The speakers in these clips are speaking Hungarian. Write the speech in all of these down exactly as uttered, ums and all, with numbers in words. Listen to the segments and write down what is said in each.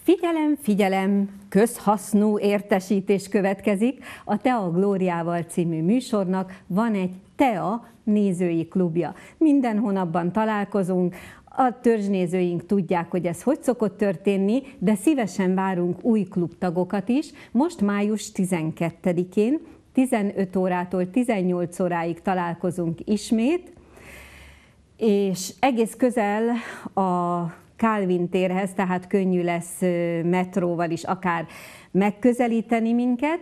Figyelem, figyelem, közhasznú értesítés következik. A Tea Glóriával című műsornak van egy Tea nézői klubja. Minden hónapban találkozunk, a törzsnézőink tudják, hogy ez hogy szokott történni, de szívesen várunk új klubtagokat is. Most május tizenkettedikén, tizenöt órától tizennyolc óráig találkozunk ismét, és egész közel a Kálvin térhez, tehát könnyű lesz metróval is akár megközelíteni minket.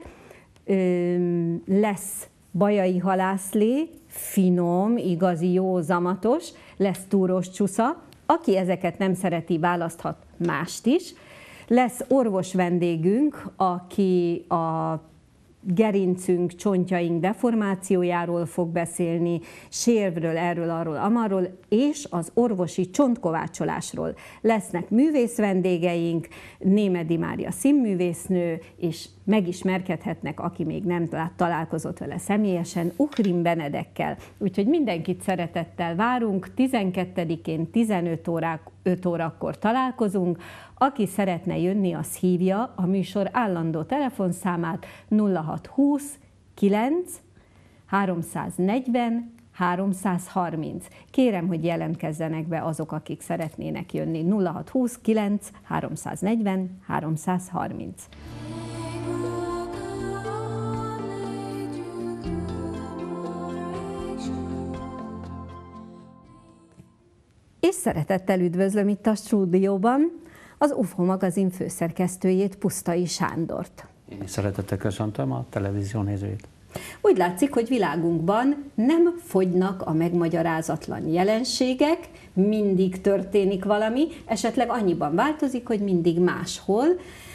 Lesz bajai halászlé, finom, igazi, jó, zamatos, lesz túros csusza, aki ezeket nem szereti, választhat mást is. Lesz orvos vendégünk, aki a gerincünk, csontjaink deformációjáról fog beszélni, sérvről, erről, arról, amarról, és az orvosi csontkovácsolásról. Lesznek művész vendégeink, Némedy Mária színművésznő, és megismerkedhetnek, aki még nem találkozott vele személyesen, Uhrin Benedekkel. Úgyhogy mindenkit szeretettel várunk, tizenkettedikén tizenöt órakor találkozunk. Aki szeretne jönni, az hívja a műsor állandó telefonszámát nulla hat húsz kilenc háromszáznegyven háromszázharminc. Kérem, hogy jelentkezzenek be azok, akik szeretnének jönni. nulla hat húsz kilenc háromszáznegyven háromszázharminc. És szeretettel üdvözlöm itt a stúdióban az u f o magazin főszerkesztőjét, Pusztai Sándort. Én is szeretettel köszöntöm a televízió nézőit. Úgy látszik, hogy világunkban nem fogynak a megmagyarázatlan jelenségek, mindig történik valami, esetleg annyiban változik, hogy mindig máshol.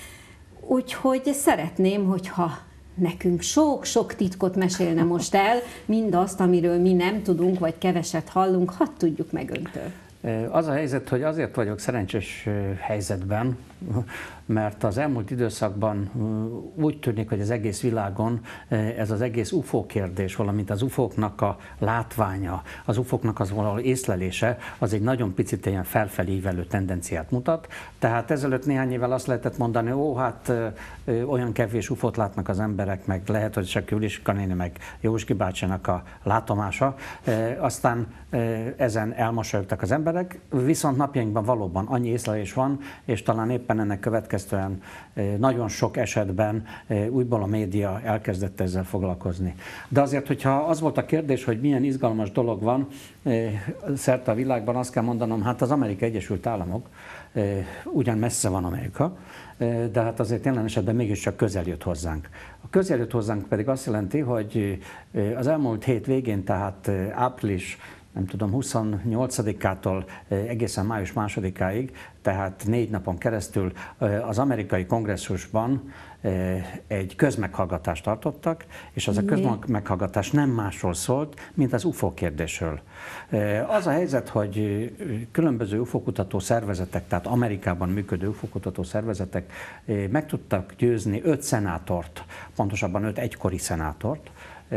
Úgyhogy szeretném, hogyha nekünk sok-sok titkot mesélne most el, mindazt, amiről mi nem tudunk, vagy keveset hallunk, hadd tudjuk meg öntől. Az a helyzet, hogy azért vagyok szerencsés helyzetben, mert az elmúlt időszakban úgy tűnik, hogy az egész világon ez az egész u f o kérdés, valamint az u f o-knak a látványa, az u f o-knak az valahol észlelése, az egy nagyon picit ilyen felfelé ívelő tendenciát mutat. Tehát ezelőtt néhány évvel azt lehetett mondani, ó, hát olyan kevés u f o-t látnak az emberek, meg lehet, hogy csak Juliska néni, meg Józski bácsinak a látomása. Aztán ezen elmosolyogtak az emberek, viszont napjainkban valóban annyi észlelés van, és talán éppen ennek következtően nagyon sok esetben újból a média elkezdett ezzel foglalkozni. De azért, hogyha az volt a kérdés, hogy milyen izgalmas dolog van szerte a világban, azt kell mondanom, hát az Amerikai Egyesült Államok, ugyan messze van Amerika, de hát azért jelen esetben mégiscsak közel jött hozzánk. A közel jött hozzánk pedig azt jelenti, hogy az elmúlt hét végén, tehát április nem tudom, huszonnyolcadikától egészen május másodikáig, tehát négy napon keresztül az amerikai kongresszusban egy közmeghallgatást tartottak, és az a közmeghallgatás nem másról szólt, mint az u f o kérdésről. Az a helyzet, hogy különböző u f o kutató szervezetek, tehát Amerikában működő u f o kutató szervezetek meg tudtak győzni öt szenátort, pontosabban öt egykori szenátort,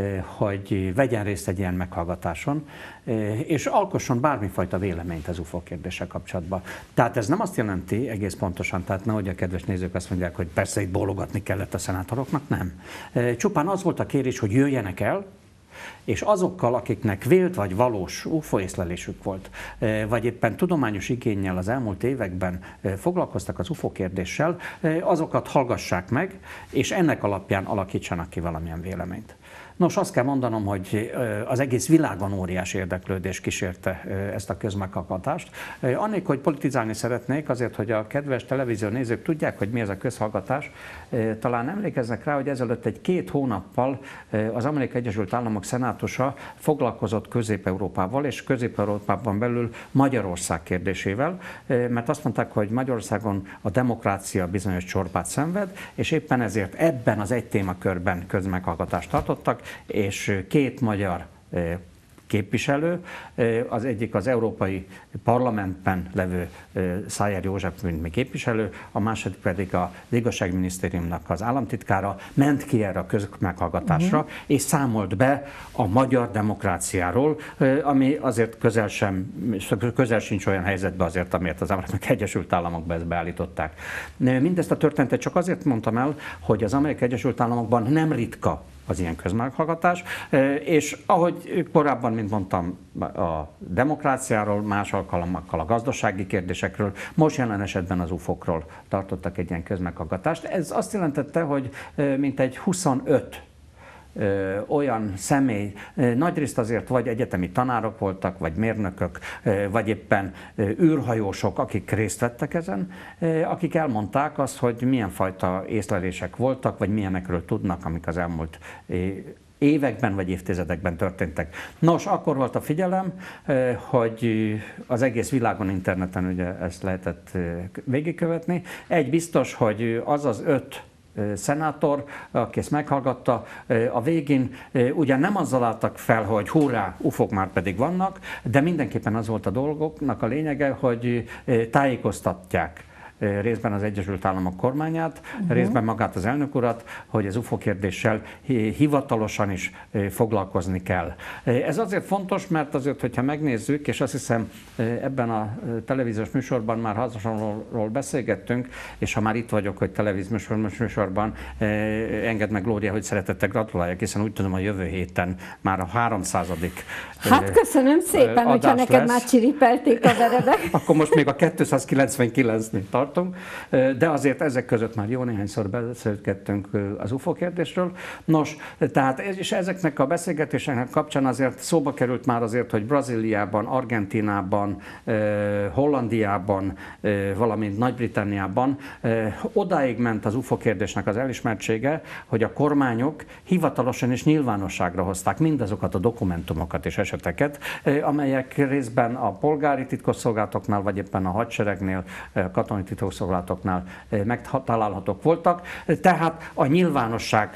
hogy vegyen részt egy ilyen meghallgatáson, és alkosson bármifajta véleményt az u f o kérdéssel kapcsolatban. Tehát ez nem azt jelenti egész pontosan, tehát nehogy a kedves nézők azt mondják, hogy persze itt bólogatni kellett a szenátoroknak, nem. Csupán az volt a kérés, hogy jöjjenek el, és azokkal, akiknek vélt vagy valós u f o észlelésük volt, vagy éppen tudományos igénnyel az elmúlt években foglalkoztak az u f o kérdéssel, azokat hallgassák meg, és ennek alapján alakítsanak ki valamilyen véleményt. Nos, azt kell mondanom, hogy az egész világon óriási érdeklődés kísérte ezt a közmeghallgatást. Annélkül, hogy politizálni szeretnék, azért, hogy a kedves televízió nézők tudják, hogy mi ez a közhallgatás, talán emlékeznek rá, hogy ezelőtt egy két hónappal az Amerikai Egyesült Államok szenátusa foglalkozott Közép-Európával, és Közép-Európában belül Magyarország kérdésével, mert azt mondták, hogy Magyarországon a demokrácia bizonyos csorbát szenved, és éppen ezért ebben az egy témakörben közmeghallgatást tartottak, és két magyar képviselő, az egyik az Európai Parlamentben levő Szájer József mint képviselő, a második pedig az Igazságminisztériumnak az államtitkára ment ki erre a közmeghallgatásra, uh-huh. és számolt be a magyar demokráciáról, ami azért közel, sem, közel sincs olyan helyzetben azért, amiért az Amerikai Egyesült Államokban ezt beállították. Mindezt a történetet csak azért mondtam el, hogy az Amerikai Egyesült Államokban nem ritka az ilyen közmeghallgatás, és ahogy korábban, mint mondtam, a demokráciáról, más alkalmakkal a gazdasági kérdésekről, most jelen esetben az ufókról tartottak egy ilyen közmeghallgatást. Ez azt jelentette, hogy mintegy huszonöt Ö, olyan személy, ö, nagyrészt azért vagy egyetemi tanárok voltak, vagy mérnökök, ö, vagy éppen ö, űrhajósok, akik részt vettek ezen, ö, akik elmondták azt, hogy milyen fajta észlelések voltak, vagy milyenekről tudnak, amik az elmúlt ö, években vagy évtizedekben történtek. Nos, akkor volt a figyelem, hogy az egész világon, interneten ugye ezt lehetett végigkövetni. Egy biztos, hogy az az öt szenátor, aki ezt meghallgatta, a végén ugyan nem azzal álltak fel, hogy hurrá, ufók már pedig vannak, de mindenképpen az volt a dolgoknak a lényege, hogy tájékoztatják részben az Egyesült Államok kormányát, uh-huh. részben magát az elnök urat, hogy az ufó kérdéssel hivatalosan is foglalkozni kell. Ez azért fontos, mert azért, hogyha megnézzük, és azt hiszem ebben a televíziós műsorban már hasonlóról beszélgettünk, és ha már itt vagyok, hogy televíziós műsorban, engedd meg, Glória, hogy szeretettel gratuláljak, hiszen úgy tudom, a jövő héten már a háromszázadik Hát köszönöm szépen, hogyha neked lesz. Már csiripelték a verebek. Akkor most még a kétszázkilencvenkilencnél tartunk, de azért ezek között már jó néhányszor beszélgettünk az ufó kérdésről. Nos, tehát és ezeknek a beszélgetéseknek kapcsán azért szóba került már azért, hogy Brazíliában, Argentínában, Hollandiában, valamint Nagy-Britanniában odáig ment az ufó kérdésnek az elismertsége, hogy a kormányok hivatalosan és nyilvánosságra hozták mindazokat a dokumentumokat és eseteket, amelyek részben a polgári titkosszolgálatoknál, vagy éppen a hadseregnél, katonai titkosszolgálatoknál megtalálhatók voltak. Tehát a nyilvánosság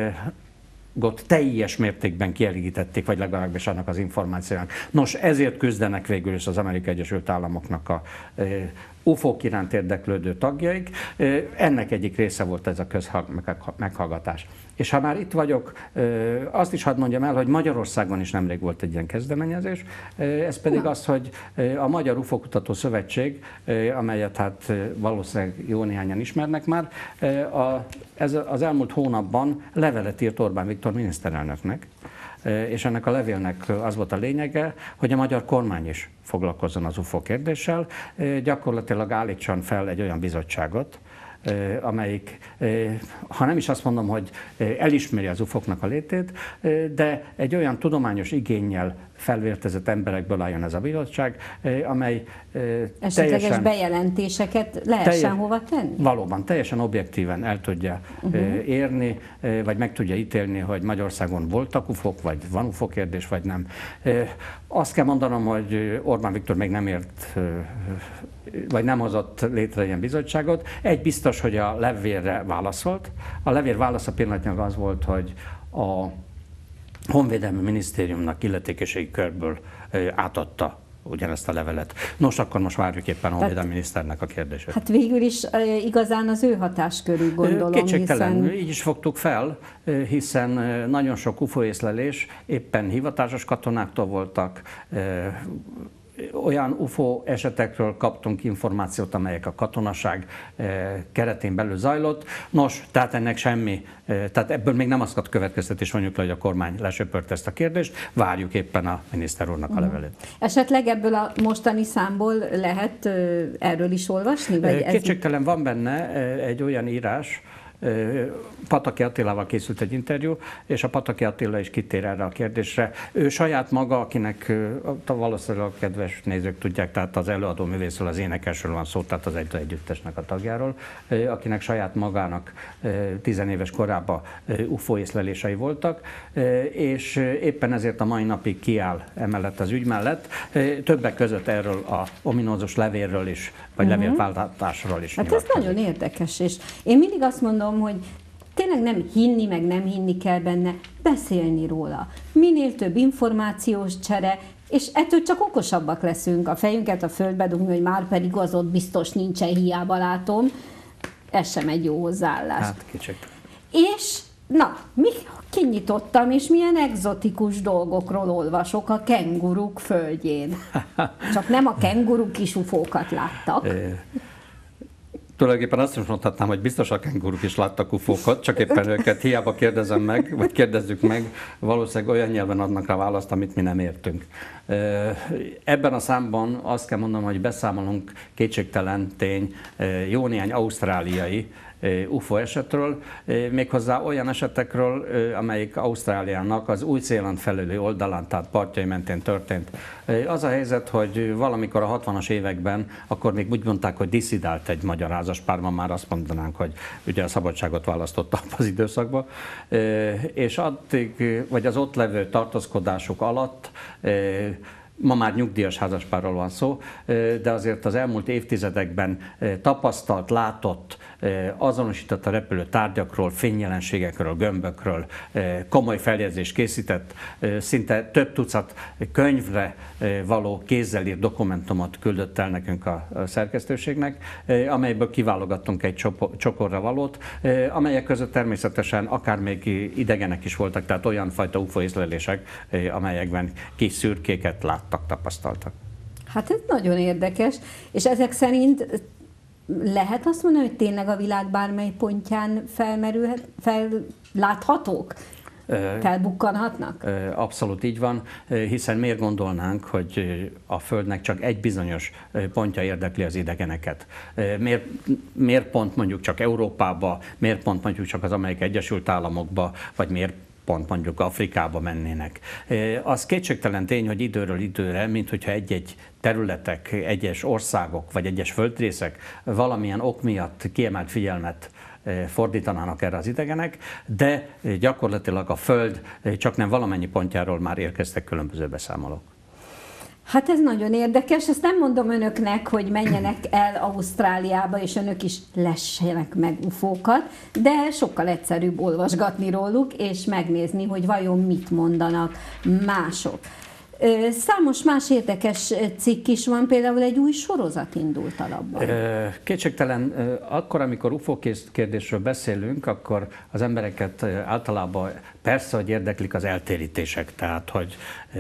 teljes mértékben kielégítették, vagy legalábbis annak az információnak. Nos, ezért küzdenek végül is az Amerikai Egyesült Államoknak a ufók iránt érdeklődő tagjaik. Ennek egyik része volt ez a közmeghallgatás. És ha már itt vagyok, azt is hadd mondjam el, hogy Magyarországon is nemrég volt egy ilyen kezdeményezés. Ez pedig az, hogy a Magyar Ufókutató Szövetség, amelyet hát valószínűleg jó néhányan ismernek már, a, ez az elmúlt hónapban levelet írt Orbán Viktor miniszterelnöknek, és ennek a levélnek az volt a lényege, hogy a magyar kormány is foglalkozzon az ufó kérdéssel, gyakorlatilag állítson fel egy olyan bizottságot, amelyik, ha nem is azt mondom, hogy elismeri az ufóknak a létét, de egy olyan tudományos igénnyel felvértezett emberekből álljon ez a bizottság, amely esetleges teljesen, bejelentéseket lehessen teljes, hova tenni? Valóban, teljesen objektíven el tudja uh-huh. érni, vagy meg tudja ítélni, hogy Magyarországon voltak ufók, vagy van ufó kérdés, vagy nem. Azt kell mondanom, hogy Orbán Viktor még nem ért, vagy nem hozott létre ilyen bizottságot. Egy biztos, hogy a levélre válaszolt. A levél válasza pillanatnyilag az volt, hogy a Honvédelmi Minisztériumnak illetékeségi körből átadta ugyanezt a levelet. Nos, akkor most várjuk éppen a honvédelmi miniszternek a kérdését. Hát végül is igazán az ő hatáskörű, gondolom. Kétségtelen, hiszen... így is fogtuk fel, hiszen nagyon sok ufóészlelés éppen hivatásos katonáktól voltak, olyan ufó esetekről kaptunk információt, amelyek a katonaság keretén belül zajlott. Nos, tehát ennek semmi, tehát ebből még nem azt következtetés vonjuk le, hogy a kormány lesöpört ezt a kérdést, várjuk éppen a miniszter úrnak a levelét. Esetleg ebből a mostani számból lehet erről is olvasni? Vagy Kétségtelen ez... van benne egy olyan írás, Pataki Attilával készült egy interjú, és a Pataki Attila is kitér erre a kérdésre. Ő saját maga, akinek valószínűleg a kedves nézők tudják, tehát az előadó művészről, az énekesről van szó, tehát az egy együttesnek a tagjáról, akinek saját magának tizenéves korában ufó észlelései voltak, és éppen ezért a mai napig kiáll emellett az ügy mellett, többek között erről a ominózus levélről is, vagy uh-huh. levélváltásról is. Hát ez nagyon érdekes, és én mindig azt mondom, hogy tényleg nem hinni, meg nem hinni kell benne, beszélni róla. Minél több információs csere, és ettől csak okosabbak leszünk. A fejünket a földbe dugni, hogy már pedig az ott biztos nincsen, hiába látom. Ez sem egy jó hozzáállás. Hát kicsik. És na, mi kinyitottam, és milyen egzotikus dolgokról olvasok a kenguruk földjén. Csak nem a kenguruk kis ufókat láttak. Tulajdonképpen azt is mondhatnám, hogy biztos a kenguruk is láttak ufókat, csak éppen őket hiába kérdezem meg, vagy kérdezzük meg, valószínűleg olyan nyelven adnak rá választ, amit mi nem értünk. Ebben a számban azt kell mondanom, hogy beszámolunk kétségtelen tény jó néhány ausztráliai u f o esetről, méghozzá olyan esetekről, amelyik Ausztráliának az Új-Zéland felüli oldalán, tehát partjai mentén történt. Az a helyzet, hogy valamikor a hatvanas években, akkor még úgy mondták, hogy disszidált egy magyar házaspár, ma már azt mondanánk, hogy ugye a szabadságot választottak az időszakban, és addig, vagy az ott levő tartózkodások alatt, ma már nyugdíjas házaspárról van szó, de azért az elmúlt évtizedekben tapasztalt, látott, azonosított a repülő tárgyakról, fényjelenségekről, gömbökről komoly feljegyzést készített, szinte több tucat könyvre való kézzel írt dokumentumot küldött el nekünk a szerkesztőségnek, amelyből kiválogattunk egy csokorra valót, amelyek között természetesen akár még idegenek is voltak, tehát olyan fajta u f o észlelések, amelyekben kis szürkéket láttak, tapasztaltak. Hát ez nagyon érdekes, és ezek szerint lehet azt mondani, hogy tényleg a világ bármely pontján felmerülhet, felláthatók? Felbukkanhatnak? Abszolút így van, hiszen miért gondolnánk, hogy a Földnek csak egy bizonyos pontja érdekli az idegeneket? Miért, miért pont mondjuk csak Európába, miért pont mondjuk csak az Amerikai Egyesült Államokba, vagy miért pont mondjuk Afrikába mennének? Az kétségtelen tény, hogy időről időre, mint hogyha egy-egy területek, egyes országok vagy egyes földrészek valamilyen ok miatt kiemelt figyelmet fordítanának erre az idegenek, de gyakorlatilag a Föld csak nem valamennyi pontjáról már érkeztek különböző beszámolók. Hát ez nagyon érdekes, ezt nem mondom önöknek, hogy menjenek el Ausztráliába, és önök is lessenek meg ufókat, de sokkal egyszerűbb olvasgatni róluk, és megnézni, hogy vajon mit mondanak mások. Számos más érdekes cikk is van, például egy új sorozat indult alapban. Kétségtelen, akkor, amikor u f o kérdésről beszélünk, akkor az embereket általában persze, hogy érdeklik az eltérítések, tehát hogy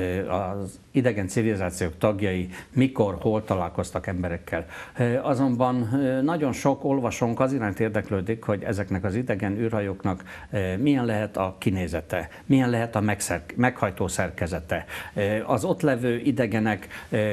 az idegen civilizációk tagjai mikor, hol találkoztak emberekkel. Azonban nagyon sok olvasónk az iránt érdeklődik, hogy ezeknek az idegen űrhajóknak milyen lehet a kinézete, milyen lehet a meghajtó szerkezete, az ott levő idegenek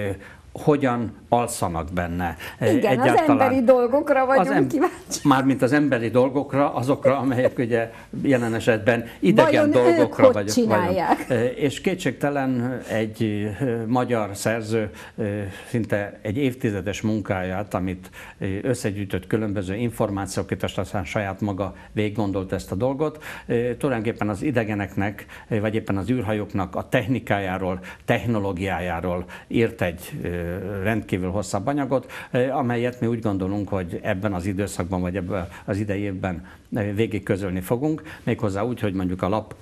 hogyan alszanak benne. Igen, egyáltalán az emberi dolgokra vagyunk em kíváncsi. Mármint az emberi dolgokra, azokra, amelyek ugye jelen esetben idegen vajon dolgokra ők vagy, csinálják? Vagyunk. És kétségtelen egy magyar szerző szinte egy évtizedes munkáját, amit összegyűjtött különböző információkat, és aztán saját maga végiggondolt ezt a dolgot. Tulajdonképpen az idegeneknek, vagy éppen az űrhajóknak a technikájáról, technológiájáról írt egy rendkívül hosszabb anyagot, amelyet mi úgy gondolunk, hogy ebben az időszakban, vagy ebben az idei évben végig közölni fogunk, méghozzá úgy, hogy mondjuk a lap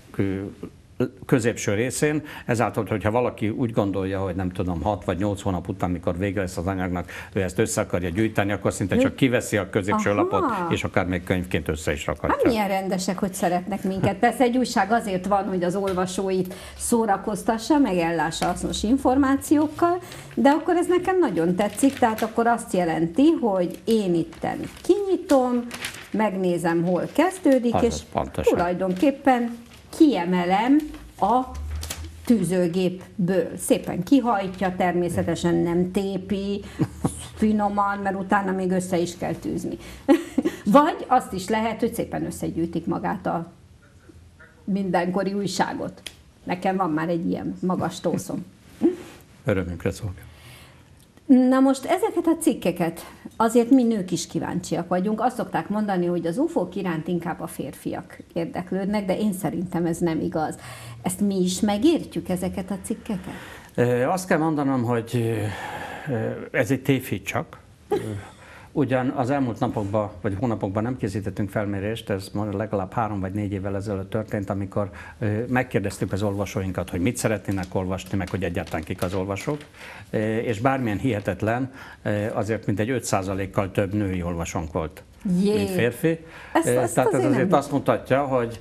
középső részén, ezáltal, hogyha valaki úgy gondolja, hogy nem tudom, hat vagy nyolc hónap után, mikor vége lesz az anyagnak, ő ezt össze akarja gyűjteni, akkor szinte csak kiveszi a középső Aha. lapot, és akár még könyvként össze is rakhatja. Hát milyen rendesek, hogy szeretnek minket. Persze egy újság azért van, hogy az olvasóit szórakoztassa, meg ellássa hasznos információkkal, de akkor ez nekem nagyon tetszik, tehát akkor azt jelenti, hogy én itten kinyitom, megnézem, hol kezdődik, az és pontosan. Tulajdonképpen kiemelem a tűzőgépből. Szépen kihajtja, természetesen nem tépi, finoman, mert utána még össze is kell tűzni. Vagy azt is lehet, hogy szépen összegyűjtik magát a mindenkori újságot. Nekem van már egy ilyen magas tószom. Örömünkre szolgál. Na most ezeket a cikkeket azért mi nők is kíváncsiak vagyunk. Azt szokták mondani, hogy az ufók iránt inkább a férfiak érdeklődnek, de én szerintem ez nem igaz. Ezt mi is megértjük, ezeket a cikkeket? Azt kell mondanom, hogy ez egy tévhit csak. Ugyan az elmúlt napokban vagy hónapokban nem készítettünk felmérést, ez már legalább három vagy négy évvel ezelőtt történt, amikor megkérdeztük az olvasóinkat, hogy mit szeretnének olvasni, meg hogy egyáltalán kik az olvasók, és bármilyen hihetetlen, azért mintegy öt százalékkal több női olvasónk volt. Jé. Mint férfi. Ezt, ezt Tehát ez azért nem... azt mutatja, hogy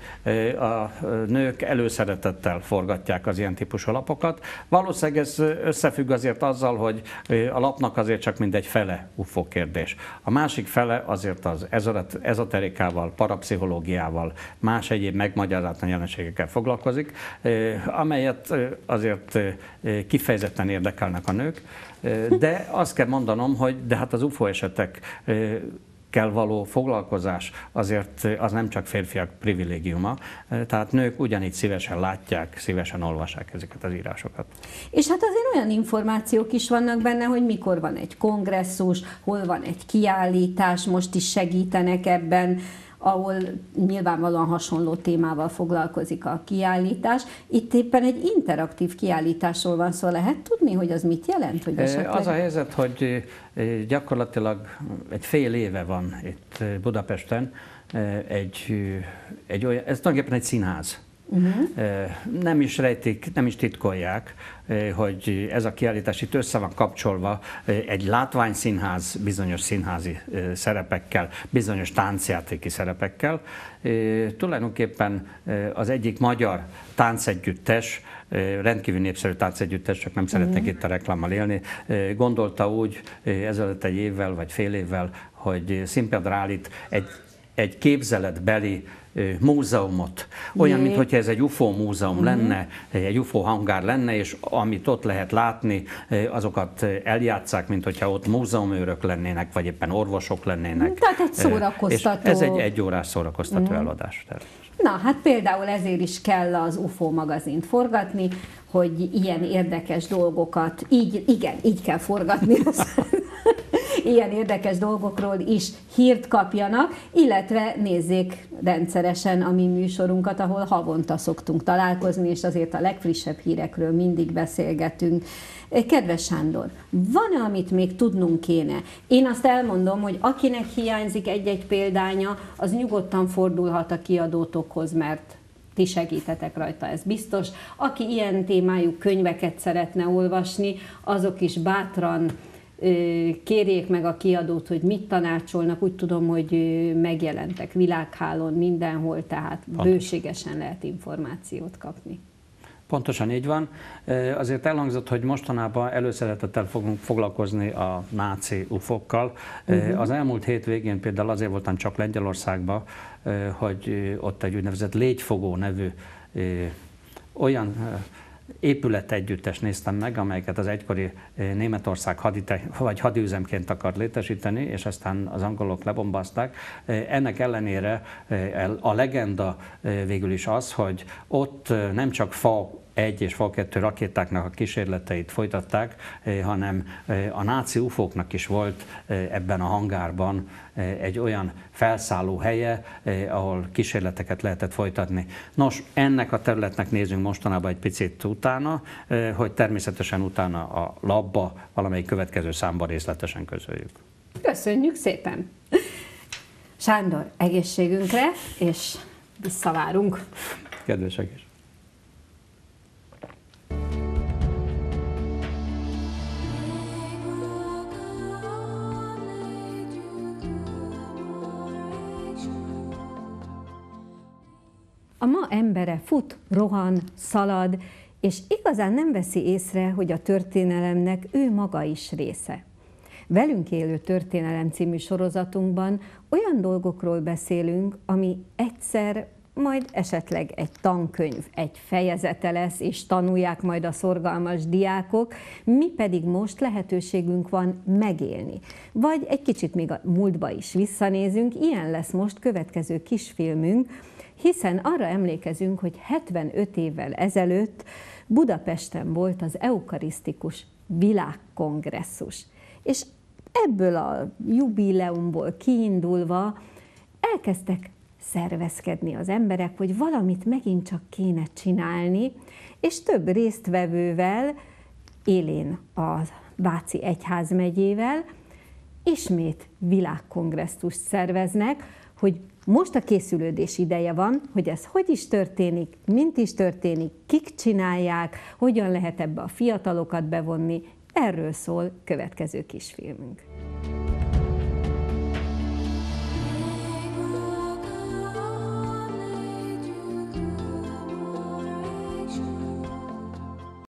a nők előszeretettel forgatják az ilyen típusú lapokat. Valószínűleg ez összefügg azért azzal, hogy a lapnak azért csak mindegy fele u f o kérdés. A másik fele azért az ezoterikával, parapszichológiával, más egyéb megmagyarázatlan jelenségekkel foglalkozik, amelyet azért kifejezetten érdekelnek a nők. De azt kell mondanom, hogy de hát az u f o esetek kell való foglalkozás azért az nem csak férfiak privilégiuma, tehát nők ugyanígy szívesen látják, szívesen olvassák ezeket az írásokat. És hát azért olyan információk is vannak benne, hogy mikor van egy kongresszus, hol van egy kiállítás, most is segítenek ebben, ahol nyilvánvalóan hasonló témával foglalkozik a kiállítás. Itt éppen egy interaktív kiállításról van szó. Lehet tudni, hogy az mit jelent? Hogy esetleg... Az a helyzet, hogy gyakorlatilag egy fél éve van itt Budapesten egy, egy olyan, ez tulajdonképpen egy színház. Uh-huh. Nem is rejtik, nem is titkolják, hogy ez a kiállítás itt össze van kapcsolva egy látványszínház bizonyos színházi szerepekkel, bizonyos táncjátéki szerepekkel. Tulajdonképpen az egyik magyar táncegyüttes, rendkívül népszerű táncegyüttes, csak nem szeretnék uh-huh. itt a reklámmal élni, gondolta úgy ezelőtt egy évvel vagy fél évvel, hogy színpadra állít egy, egy képzeletbeli múzeumot. Olyan, mintha ez egy u f o múzeum uh-huh. lenne, egy u f o hangár lenne, és amit ott lehet látni, azokat eljátszák, mint hogyha ott múzeumőrök lennének, vagy éppen orvosok lennének. Tehát egy szórakoztató. És ez egy egyórás szórakoztató uh-huh. előadás. Na, hát például ezért is kell az u f o magazint forgatni, hogy ilyen érdekes dolgokat, így, igen, így kell forgatni, ilyen érdekes dolgokról is hírt kapjanak, illetve nézzék rendszeresen a mi műsorunkat, ahol havonta szoktunk találkozni, és azért a legfrissebb hírekről mindig beszélgetünk. Kedves Sándor, van-e, amit még tudnunk kéne? Én azt elmondom, hogy akinek hiányzik egy-egy példánya, az nyugodtan fordulhat a kiadótokhoz, mert ti segítetek rajta, ez biztos. Aki ilyen témájú könyveket szeretne olvasni, azok is bátran kérjék meg a kiadót, hogy mit tanácsolnak. Úgy tudom, hogy megjelentek világhálón mindenhol, tehát Pontosan. bőségesen lehet információt kapni. Pontosan így van. Azért elhangzott, hogy mostanában előszeretettel fogunk foglalkozni a náci u f o-kkal. Uh-huh. Az elmúlt hét végén például azért voltam csak Lengyelországban, hogy ott egy úgynevezett Légyfogó nevű olyan épületegyüttes néztem meg, amelyeket az egykori Németország hadite, vagy hadiüzemként akart létesíteni, és aztán az angolok lebombázták. Ennek ellenére a legenda végül is az, hogy ott nem csak fa egy és fa kettő rakétáknak a kísérleteit folytatták, hanem a náci u f o-knak is volt ebben a hangárban egy olyan felszálló helye, ahol kísérleteket lehetett folytatni. Nos, ennek a területnek nézünk mostanában egy picit utána, hogy természetesen utána a labba valamelyik következő számban részletesen közöljük. Köszönjük szépen! Sándor, egészségünkre, és visszavárunk! Kedvesek is! A ma embere fut, rohan, szalad, és igazán nem veszi észre, hogy a történelemnek ő maga is része. Velünk élő történelem című sorozatunkban olyan dolgokról beszélünk, ami egyszer, majd esetleg egy tankönyv, egy fejezete lesz, és tanulják majd a szorgalmas diákok, mi pedig most lehetőségünk van megélni. Vagy egy kicsit még a múltba is visszanézünk, ilyen lesz most következő kisfilmünk, hiszen arra emlékezünk, hogy hetvenöt évvel ezelőtt Budapesten volt az eukarisztikus világkongresszus. És ebből a jubileumból kiindulva elkezdtek szervezkedni az emberek, hogy valamit megint csak kéne csinálni, és több résztvevővel, élén a Váci Egyházmegyével ismét világkongresszust szerveznek, hogy most a készülődés ideje van, hogy ez hogy is történik, mint is történik, kik csinálják, hogyan lehet ebbe a fiatalokat bevonni. Erről szól következő kisfilmünk.